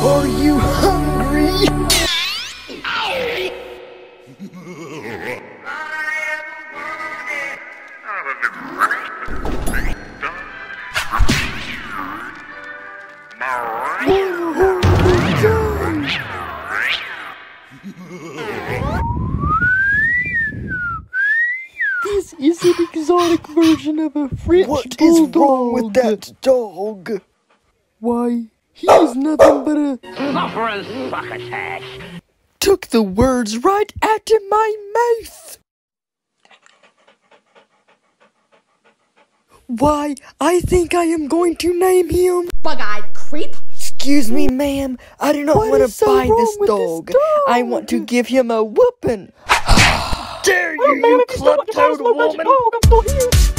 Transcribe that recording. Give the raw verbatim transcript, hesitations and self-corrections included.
Are you hungry? This is an exotic version of a French What bulldog. is wrong with that dog? Why, he is nothing but a... Suffering succotash. Took the words right out of my mouth. Why, I think I am going to name him... Bug-eyed creep. Excuse me, ma'am. I do not What want is to so buy wrong this with this dog. dog? I want to give him a whooping. Dare you, Oh, man, you if you still want to club-toed slow magic woman! dog, I'm still here.